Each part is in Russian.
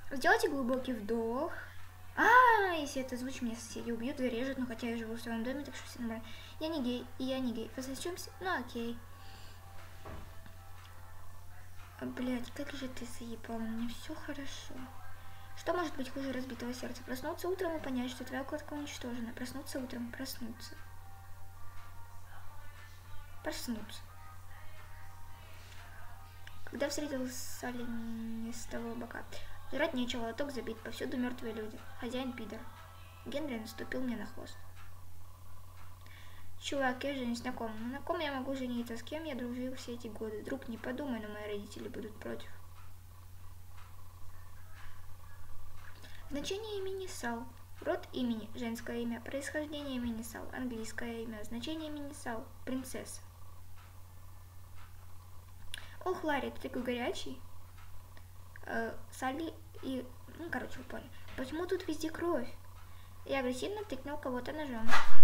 Сделайте глубокий вдох. Если это звучит, меня соседи убьют, зарежут, но хотя я живу в своем доме, так что все нормально. Я не гей, и я не гей. Посочемся? Ну окей. Блять, как же ты заебал, у меня все хорошо. Что может быть хуже разбитого сердца? Проснуться утром и понять, что твоя укладка уничтожена. Проснуться утром, проснуться. Проснуться. Когда встретил солинистого бока. Жрать нечего, лоток забит, повсюду мертвые люди. Хозяин пидор. Генри наступил мне на хвост. Чувак, я женюсь на ком? На ком я могу жениться? С кем я дружил все эти годы? Друг, не подумай, но мои родители будут против. Значение имени Сал. Род имени, женское имя. Происхождение имени Сал, английское имя. Значение имени Сал, принцесса. Ох, Ларри, ты такой горячий. Салли и... Ну, короче, вы поняли. Почему тут везде кровь? Я агрессивно тыкнул кого-то ножом.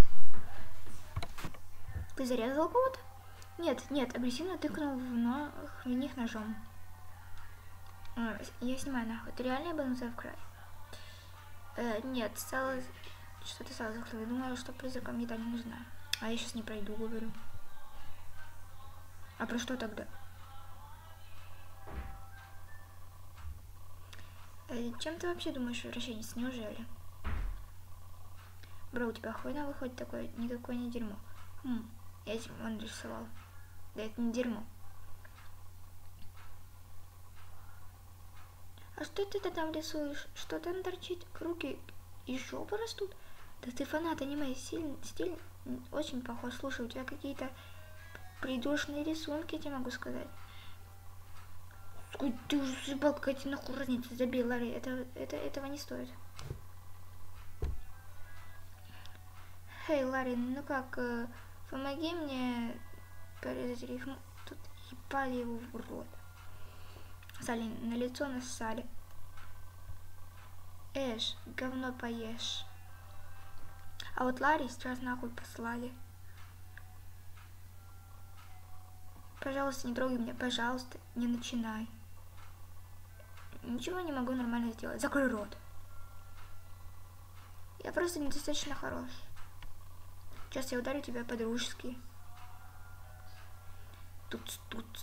Ты зарезал кого-то? Нет, агрессивно тыкнул в них ножом. Я снимаю нахуй. Ты реально ебанулся в край? Нет, Сало... Что-то Сало захлопнуло. Я думала, что призракам еда не нужна. А я сейчас не пройду, говорю. А про что тогда? Чем ты вообще думаешь, вращенец? Неужели? Бро, у тебя хуйня выходит такое, никакое не дерьмо. Я этим он рисовал. Да это не дерьмо. А что ты там рисуешь? Что там торчит? Руки и жопы растут? Да ты фанат аниме, стиль очень похож. Слушай, у тебя какие-то придушные рисунки, я тебе могу сказать. Ты уже съебал, какая тебе нахуй разница, забей, Ларри, этого не стоит. Эй, Ларри, ну как, помоги мне порезать рифму. Тут ебали его в рот. Салли, на лицо нассали. Эш, говно поешь. А вот Ларри сейчас нахуй послали. Пожалуйста, не трогай меня, пожалуйста, не начинай. Ничего не могу нормально сделать. Закрой рот. Я просто недостаточно хорош. Сейчас я ударю тебя по-дружески. Тут.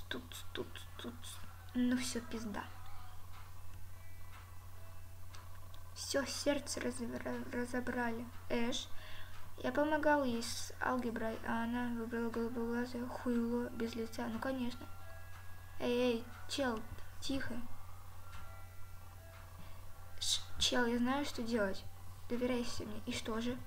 Ну все, пизда. Все, сердце разобрали. Эш. Я помогал ей с алгеброй, а она выбрала голубоглазое хуйло без лица. Ну конечно. Эй, чел, тихо. Чел, я знаю, что делать. Доверяйся мне. И что же?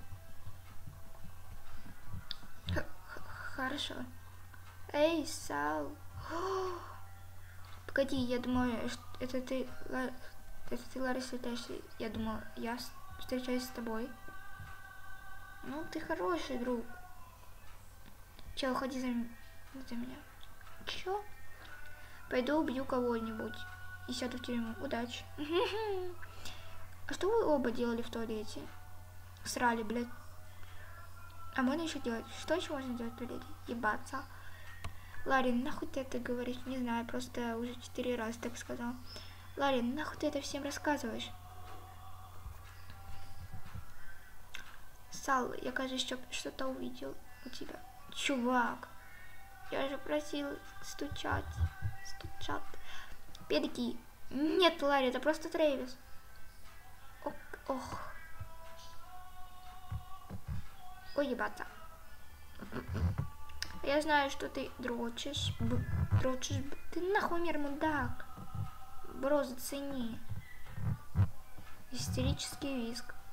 Хорошо. Эй, Сал. Погоди, я думаю, это ты, Ларри, встречаешься. Я думал, я встречаюсь с тобой. Ну, ты хороший друг. Чел, уходи за меня. Чё? Пойду убью кого-нибудь и сяду в тюрьму. Удачи. А что вы оба делали в туалете? Срали, блядь. А можно еще делать? Что еще можно делать в туалете? Ебаться. Ларри, нахуй ты это говоришь? Не знаю, просто уже 4 раза так сказал. Ларри, нахуй ты это всем рассказываешь? Сал, я, кажется, что-то увидел у тебя. Чувак, я же просил стучать. Педики. Нет, Ларри, это просто Трэвис. Ох. Ой, ебаться. Я знаю, что ты дрочишь. Ты нахуй мир, мудак. Бро, зацени. Истерический визг.